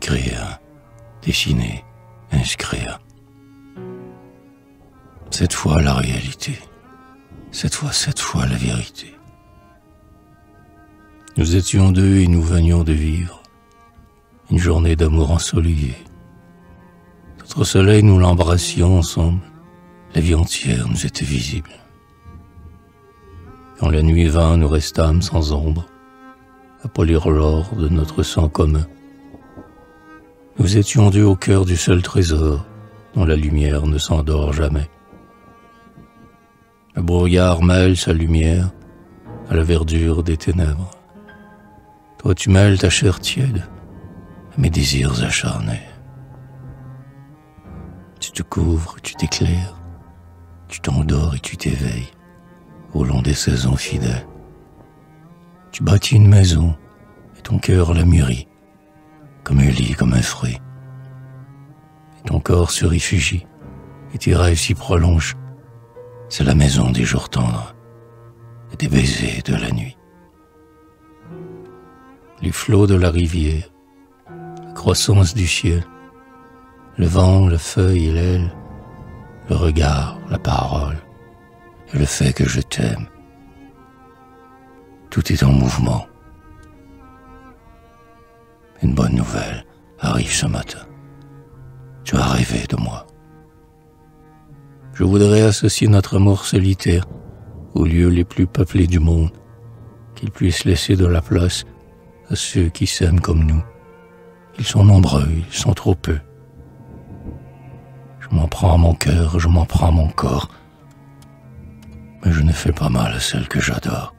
écrire, dessiner, inscrire. Cette fois la réalité, cette fois la vérité. Nous étions deux et nous venions de vivre une journée d'amour ensoleillée. Notre soleil, nous l'embrassions ensemble, la vie entière nous était visible. Quand la nuit vint, nous restâmes sans ombre, à polir l'or de notre sang commun. Nous étions deux au cœur du seul trésor, dont la lumière ne s'endort jamais. Le brouillard mêle sa lumière à la verdure des ténèbres. Toi tu mêles ta chair tiède à mes désirs acharnés. Tu te couvres, tu t'éclaires, tu t'endors et tu t'éveilles au long des saisons fidèles. Tu bâtis une maison et ton cœur la mûrit, comme un lit, comme un fruit. Et ton corps se réfugie et tes rêves s'y prolongent. C'est la maison des jours tendres et des baisers de la nuit. Les flots de la rivière, la croissance du ciel, le vent, la feuille et l'aile, le regard, la parole et le fait que je t'aime. Tout est en mouvement. Une bonne nouvelle arrive ce matin. Tu as rêvé de moi. Je voudrais associer notre amour solitaire aux lieux les plus peuplés du monde, qu'il puisse laisser de la place à ceux qui s'aiment comme nous. Ils sont nombreux, ils sont trop peu. Je m'en prends à mon cœur, je m'en prends à mon corps, mais je ne fais pas mal à celle que j'adore.